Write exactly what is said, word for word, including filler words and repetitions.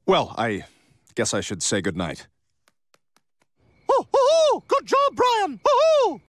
Well, I guess I should say goodnight. Oh, oh, oh, good job!